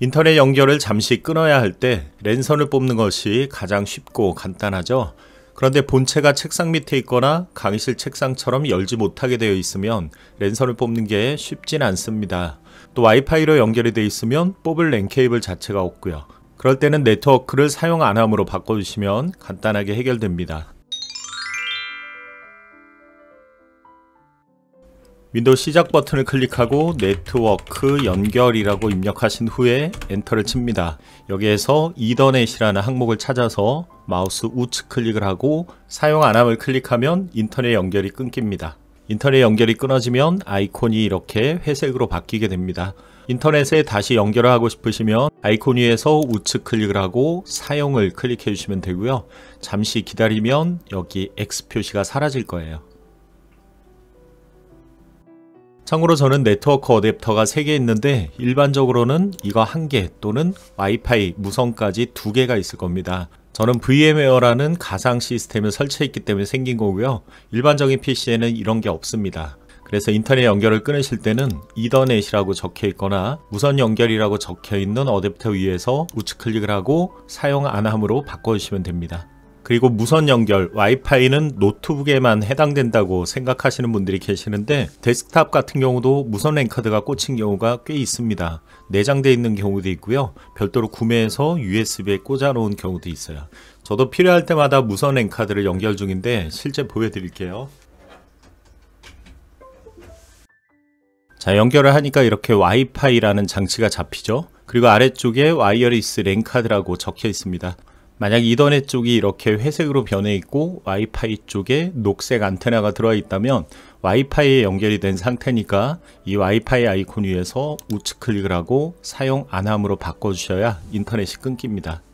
인터넷 연결을 잠시 끊어야 할 때 랜선을 뽑는 것이 가장 쉽고 간단하죠. 그런데 본체가 책상 밑에 있거나 강의실 책상처럼 열지 못하게 되어 있으면 랜선을 뽑는 게 쉽진 않습니다. 또 와이파이로 연결이 되어 있으면 뽑을 랜 케이블 자체가 없고요. 그럴 때는 네트워크를 사용 안 함으로 바꿔주시면 간단하게 해결됩니다. 윈도우 시작 버튼을 클릭하고 네트워크 연결이라고 입력하신 후에 엔터를 칩니다. 여기에서 이더넷이라는 항목을 찾아서 마우스 우측 클릭을 하고 사용 안함을 클릭하면 인터넷 연결이 끊깁니다. 인터넷 연결이 끊어지면 아이콘이 이렇게 회색으로 바뀌게 됩니다. 인터넷에 다시 연결을 하고 싶으시면 아이콘 위에서 우측 클릭을 하고 사용을 클릭해 주시면 되고요. 잠시 기다리면 여기 X 표시가 사라질 거예요. 참고로 저는 네트워크 어댑터가 3개 있는데 일반적으로는 이거 1개 또는 와이파이 무선까지 2개가 있을 겁니다. 저는 VMware라는 가상 시스템을 설치했기 때문에 생긴 거고요. 일반적인 PC에는 이런 게 없습니다. 그래서 인터넷 연결을 끊으실 때는 이더넷이라고 적혀 있거나 무선 연결이라고 적혀 있는 어댑터 위에서 우측 클릭을 하고 사용 안 함으로 바꿔주시면 됩니다. 그리고 무선 연결, 와이파이는 노트북에만 해당된다고 생각하시는 분들이 계시는데 데스크탑 같은 경우도 무선 랜 카드가 꽂힌 경우가 꽤 있습니다. 내장되어 있는 경우도 있고요. 별도로 구매해서 USB에 꽂아 놓은 경우도 있어요. 저도 필요할 때마다 무선 랜 카드를 연결 중인데 실제 보여드릴게요. 자, 연결을 하니까 이렇게 와이파이라는 장치가 잡히죠. 그리고 아래쪽에 와이어리스 랜 카드라고 적혀 있습니다. 만약 이더넷 쪽이 이렇게 회색으로 변해 있고 와이파이 쪽에 녹색 안테나가 들어와 있다면 와이파이에 연결이 된 상태니까 이 와이파이 아이콘 위에서 우측 클릭을 하고 사용 안 함으로 바꿔주셔야 인터넷이 끊깁니다.